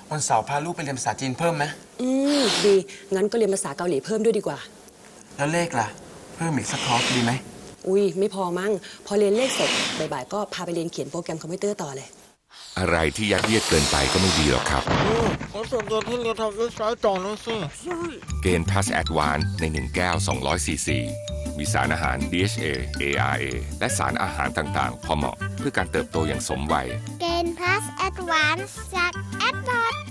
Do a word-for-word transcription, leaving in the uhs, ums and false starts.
วันเสาร์พาลูกไปเรียนภาษาจีนเพิ่มไหมอืมดีงั้นก็เรียนภาษาเกาหลีเพิ่มด้วยดีกว่าแล้วเลขล่ะเพิ่มอีกสักคอร์สดีไหมอุ้ยไม่พอมั้งพอเรียนเลขเสร็จบ่ายๆก็พาไปเรียนเขียนโปรแกรมคอมพิวเตอร์ต่อเลยอะไรที่ยัดเยียดเกินไปก็ไม่ดีหรอกครับขอส่งตัวที่เรียนทำเว็บไซต์ต่อหน่อยสิเกณฑ์ Plus Advance ในหนึ่งแก้วสองร้อยซีซีมีสารอาหาร ดี เอช เอ เอ อาร์ เอ และสารอาหารต่างๆพอเหมาะเพื่อการเติบโตอย่างสมวัยเกณฑ์ Plus Advance จาก แอดวานซ์